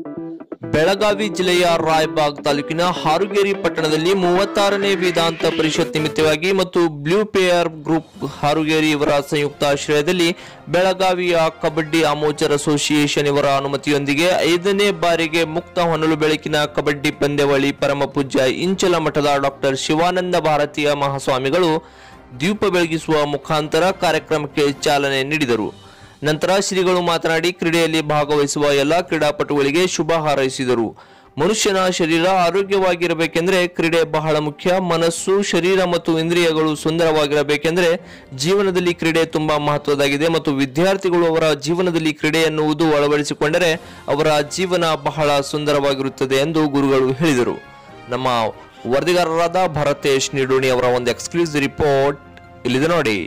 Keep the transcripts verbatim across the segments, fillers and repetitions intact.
ಬೆಳಗಾವಿ ಜಿಲ್ಲೆಯ ರಾಯಬಾಗ್ ತಾಲೂಕಿನ ಹಾರುಗೇರಿ ಪಟ್ಟಣದಲ್ಲಿ ಮೂವತ್ತಾರನೇ ವೇದಾಂತ ಪರಿಷತ್ ನಿಮಿತ್ತವಾಗಿ ಮತ್ತು ಬ್ಲೂ ಪೇಯರ್ ಗ್ರೂಪ್ ಹಾರುಗೇರಿ ಇವರ ಸಂಯುಕ್ತ ಆಶ್ರಯದಲ್ಲಿ ಬೆಳಗಾವಿಯ ಕಬಡ್ಡಿ ಅಮೋಚರ್ ಅಸೋಸಿಯೇಷನ್ ಇವರ ಅನುಮತಿಯೊಂದಿಗೆ ಐದನೇ ಬಾರಿಗೆ ಮುಕ್ತ ಹೊನಲು ಬೆಳಕಿನ ಕಬಡ್ಡಿ ಪಂದ್ಯಾವಳಿ ಪರಮಪೂಜ್ಯ ಇಂಚಲ ಮಠದ ಡಾಕ್ಟರ್ ಶಿವಾನಂದ ಭಾರತೀಯ ಮಹಾಸ್ವಾಮಿಗಳು ದೀಪ ಬೆಳಗಿಸುವ ಮುಖಾಂತರ ಕಾರ್ಯಕ್ರಮಕ್ಕೆ ಚಾಲನೆ ನೀಡಿದರು. ನಂತರ ಶ್ರೀಗಳು ಮಾತನಾಡಿ ಕ್ರೀಡೆಯಲ್ಲಿ ಭಾಗವಹಿಸುವ ಎಲ್ಲ ಕ್ರೀಡಾಪಟುಗಳಿಗೆ ಶುಭ ಹಾರೈಸಿದರು. ಮನುಷ್ಯನ ಶರೀರ ಆರೋಗ್ಯವಾಗಿರಬೇಕೆಂದರೆ ಕ್ರೀಡೆ ಬಹಳ ಮುಖ್ಯ. ಮನಸ್ಸು, ಶರೀರ ಮತ್ತು ಇಂದ್ರಿಯಗಳು ಸುಂದರವಾಗಿರಬೇಕೆಂದರೆ ಜೀವನದಲ್ಲಿ ಕ್ರೀಡೆ ತುಂಬಾ ಮಹತ್ವದಾಗಿದೆ ಮತ್ತು ವಿದ್ಯಾರ್ಥಿಗಳು ಅವರ ಜೀವನದಲ್ಲಿ ಕ್ರೀಡೆ ಎನ್ನುವುದು ಅಳವಡಿಸಿಕೊಂಡರೆ ಅವರ ಜೀವನ ಬಹಳ ಸುಂದರವಾಗಿರುತ್ತದೆ ಎಂದು ಗುರುಗಳು ಹೇಳಿದರು. ನಮ್ಮ ವರದಿಗಾರರಾದ ಭರತೇಶ್ ನಿಡೋಣಿ ಅವರ ಒಂದು ಎಕ್ಸ್ಕ್ಲೂಸಿವ್ ರಿಪೋರ್ಟ್ ಇಲ್ಲಿದೆ ನೋಡಿ.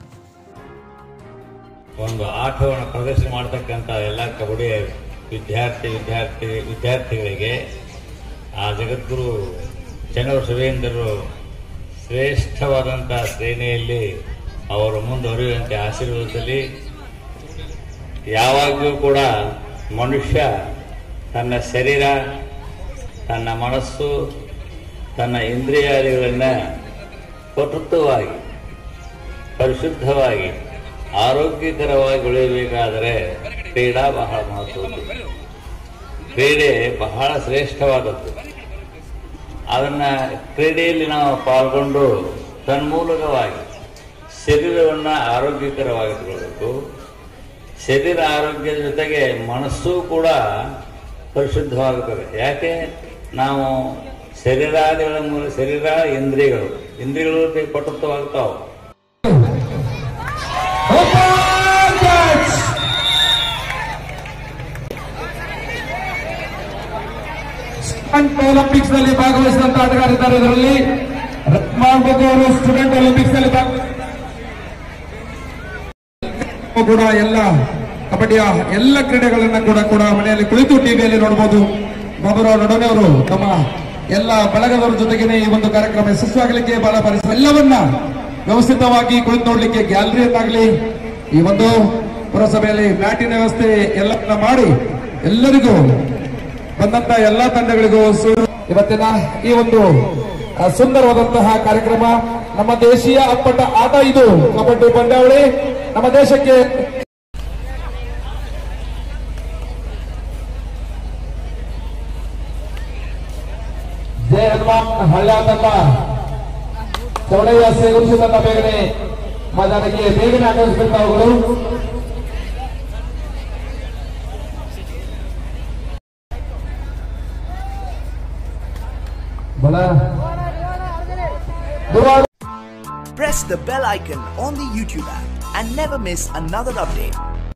ಒಂದು ಆಟವನ್ನು ಪ್ರದರ್ಶನ ಮಾಡತಕ್ಕಂಥ ಎಲ್ಲ ಕಬಡ್ಡಿ ವಿದ್ಯಾರ್ಥಿ ವಿದ್ಯಾರ್ಥಿ ವಿದ್ಯಾರ್ಥಿಗಳಿಗೆ ಆ ಜಗದ್ಗುರು ಚನ್ನಬಸವೇಂದ್ರರು ಶ್ರೇಷ್ಠವಾದಂಥ ಶ್ರೇಣಿಯಲ್ಲಿ ಅವರು ಮುಂದುವರಿಯುವಂತೆ ಆಶೀರ್ವಾದದಲ್ಲಿ ಯಾವಾಗಲೂ ಕೂಡ ಮನುಷ್ಯ ತನ್ನ ಶರೀರ, ತನ್ನ ಮನಸ್ಸು, ತನ್ನ ಇಂದ್ರಿಯಾದಿಗಳನ್ನು ಪಟುತ್ವವಾಗಿ, ಪರಿಶುದ್ಧವಾಗಿ, ಆರೋಗ್ಯಕರವಾಗಿ ಉಳಿಯಬೇಕಾದರೆ ಕ್ರೀಡಾ ಬಹಳ ಮಹತ್ವದ್ದು. ಕ್ರೀಡೆ ಬಹಳ ಶ್ರೇಷ್ಠವಾದದ್ದು. ಅದನ್ನು ಕ್ರೀಡೆಯಲ್ಲಿ ನಾವು ಪಾಲ್ಗೊಂಡು ತನ್ಮೂಲಕವಾಗಿ ಶರೀರವನ್ನು ಆರೋಗ್ಯಕರವಾಗಿಟ್ಕೊಳ್ಬೇಕು. ಶರೀರ ಆರೋಗ್ಯದ ಜೊತೆಗೆ ಮನಸ್ಸು ಕೂಡ ಪರಿಶುದ್ಧವಾಗುತ್ತದೆ. ಯಾಕೆ? ನಾವು ಶರೀರಾದಿಗಳ ಮೂಲ ಶರೀರ ಇಂದ್ರಿಯಗಳು ಇಂದ್ರಿಯಗಳು ಪಟುತ್ವವಾಗ್ತಾವೆ. ಒಲಿಂಪಿಕ್ಸ್ ನಲ್ಲಿ ಭಾಗವಹಿಸಿದಂತ ಆಟಗಾರಿದ್ದಾರೆ. ಇದರಲ್ಲಿ ರತ್ಮಾನ್ ಬಗ್ಗೆ ಅವರು ಸ್ಟೂಡೆಂಟ್ ಒಲಿಂಪಿಕ್ಸ್ ನಲ್ಲಿ ಕೂಡ ಎಲ್ಲ ಕಬಡ್ಡಿಯ ಎಲ್ಲ ಕ್ರೀಡೆಗಳನ್ನ ಕೂಡ ಕೂಡ ಮನೆಯಲ್ಲಿ ಕುಳಿತು ಟಿವಿಯಲ್ಲಿ ನೋಡಬಹುದು. ಬಾಬುರಾವ್ ನಡೋಣಿ ಅವರು ತಮ್ಮ ಎಲ್ಲ ಬಳಗದವರ ಜೊತೆಗೇನೆ ಈ ಒಂದು ಕಾರ್ಯಕ್ರಮ ಯಶಸ್ವಿಯಾಗಲಿಕ್ಕೆ ಬಹಳ ಪರಿಶ್ರಮ, ಎಲ್ಲವನ್ನ ವ್ಯವಸ್ಥಿತವಾಗಿ ಕುಳಿತು ನೋಡ್ಲಿಕ್ಕೆ ಗ್ಯಾಲರಿಯನ್ನಾಗಲಿ ಈ ಒಂದು ಪುರಸಭೆಯಲ್ಲಿ ಮ್ಯಾಟಿನ ವ್ಯವಸ್ಥೆ ಎಲ್ಲ ಮಾಡಿ ಎಲ್ಲರಿಗೂ ಬಂದಂತ ಎಲ್ಲಾ ತಂಡಗಳಿಗೂ ಇವತ್ತಿನ ಈ ಒಂದು ಸುಂದರವಾದಂತಹ ಕಾರ್ಯಕ್ರಮ. ನಮ್ಮ ದೇಶೀಯ ಅಪ್ಪಟ ಆಟ ಇದು ಕಬಡ್ಡಿ ಪಂದ್ಯಾವಳಿ. ನಮ್ಮ ದೇಶಕ್ಕೆ ಜಯ ಹನುಮಾನ್ ಹಳ್ಳ್ಯಾತಲ್ಲ ಚೌಡಯ್ಯ ಸೇರಿಸಿದಂತ ಬೇಗನೆ ಮೈದಾನಕ್ಕೆ ಬೇಗನೆ ಆಗಮಿಸಬೇಕು. ಅವುಗಳು Press the bell icon on the YouTube app and never miss another update.